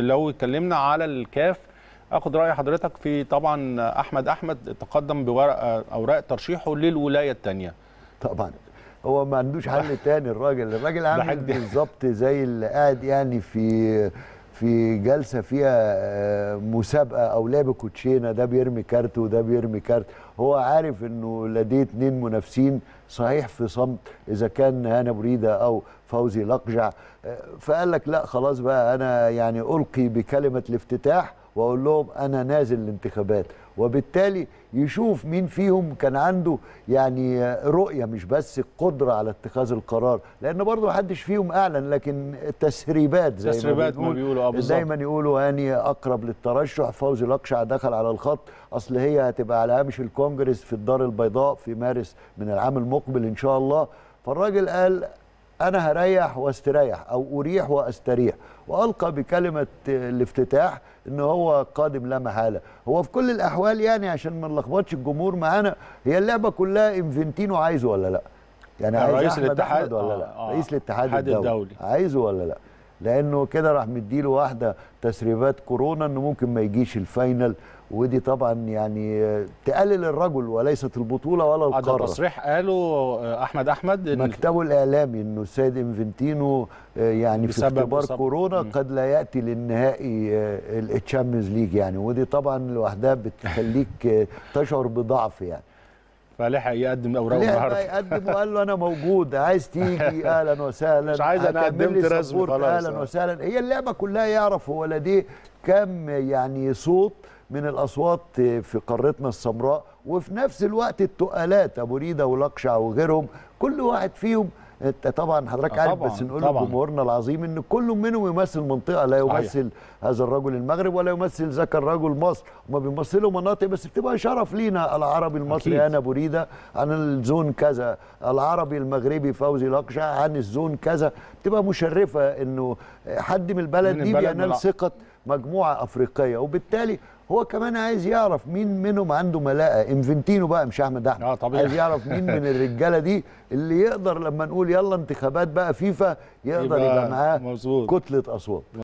ولو اتكلمنا على الكاف اخد راي حضرتك في طبعا احمد تقدم بورقه اوراق ترشيحه للولايه الثانيه. طبعا هو ما عندوش حل تاني. الراجل عامل بالظبط زي اللي قاعد يعني في جلسه فيها مسابقه او لعب كوتشينه، ده بيرمي كارت وده بيرمي كارت. هو عارف انه لديه 2 منافسين صحيح في صمت، اذا كان هاني بريده او فوزي لقجع، فقال لك لا خلاص بقى انا يعني القي بكلمه الافتتاح واقول لهم انا نازل الانتخابات، وبالتالي يشوف مين فيهم كان عنده يعني رؤيه مش بس قدره على اتخاذ القرار، لان برضه ما حدش فيهم اعلن، لكن تسريبات زي ما بيقولوا دايما يقولوا هاني اقرب للترشح، فوزي لقجع دخل على الخط، اصل هي هتبقى على هامش الكونجرس في الدار البيضاء في مارس من العام المقبل ان شاء الله. فالراجل قال أنا هريح واستريح أو أريح واستريح، وألقى بكلمة الافتتاح إن هو قادم لا محالة. هو في كل الأحوال يعني عشان ما نلخبطش الجمهور معانا، هي اللعبة كلها انفنتينو عايزه ولا لا؟ يعني عايز رئيس أحمد الاتحاد ولا لا؟ رئيس الاتحاد الدولي عايزه ولا لا؟ لأنه كده راح مديله واحدة تسريبات كورونا إنه ممكن ما يجيش الفاينل، ودي طبعا يعني تقلل الرجل وليست البطوله ولا القاره. ده تصريح قاله احمد مكتبه الاعلامي انه السيد انفنتينو يعني في اختبار كورونا قد لا ياتي للنهائي التشامبيونز ليج يعني، ودي طبعا لوحدها بتخليك تشعر بضعف يعني. فلحق يقدم اوراقه النهارده، يقدم وقال له انا موجود، عايز تيجي اهلا وسهلا، مش عايز انا قدمت رسمي خلاص اهلا وسهلا. هي اللعبه كلها يعرف هو لديه كم يعني صوت من الاصوات في قارتنا السمراء، وفي نفس الوقت التقالات ابو ريده ولقجع وغيرهم، كل واحد فيهم انت طبعا حضرتك عارف، بس نقول لجمهورنا العظيم ان كل منهم يمثل منطقه، لا يمثل هذا الرجل المغرب ولا يمثل ذاك الرجل مصر، هم بيمثلوا مناطق بس بتبقى شرف لينا. العربي المصري انا ابو ريده عن الزون كذا، العربي المغربي فوزي لقجع عن الزون كذا، بتبقى مشرفه انه حد من البلد دي بينال ثقه مجموعه افريقيه، وبالتالي هو كمان عايز يعرف مين منهم عنده ملاءه. انفنتينو بقى مش احمد عايز يعرف مين من الرجاله دي اللي يقدر لما نقول يلا انتخابات بقى فيفا يقدر يبقى معاه كتله اصوات.